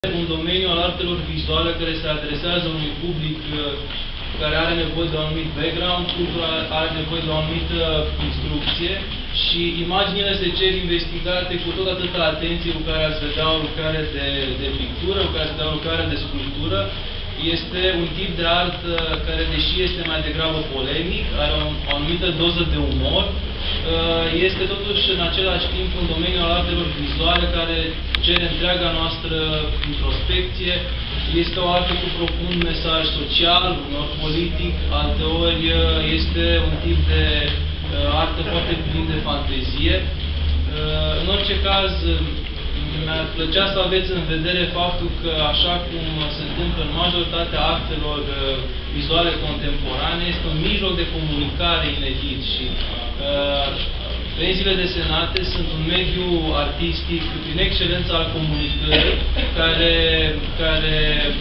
Un domeniu al artelor vizuale care se adresează unui public care are nevoie de un anumit background, are nevoie de o anumită instrucție și imaginile se cer investigate cu tot atâta atenție cu care ați vedea o lucrare de pictură, cu care ați vedea o lucrare de sculptură. Este un tip de artă care, deși este mai degrabă polemic, are o anumită doză de umor, este totuși în același timp un domeniu al artelor vizuale care cere întreaga noastră introspecție. Este o artă cu profund mesaj social, uneori politic, alteori este un tip de artă foarte plin de fantezie. În orice caz, mi-ar plăcea să aveți în vedere faptul că, așa cum se întâmplă în majoritatea artelor vizuale contemporane, este un mijloc de comunicare inedit și penzile desenate sunt un mediu artistic prin excelență al comunicării, care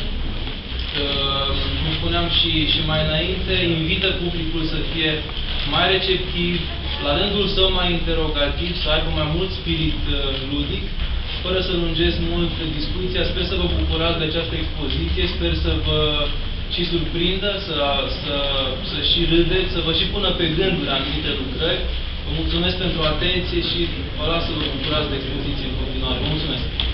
cum spuneam și mai înainte, invită publicul să fie mai receptiv, la rândul său mai interogativ, să aibă mai mult spirit ludic. Fără să lungesc mult discuția, sper să vă bucurați de această expoziție, sper să vă și surprindă, să și râdeți, să vă și pună pe gânduri anumite lucrări. Vă mulțumesc pentru atenție și vă las să vă bucurați de expoziție în continuare. Vă mulțumesc!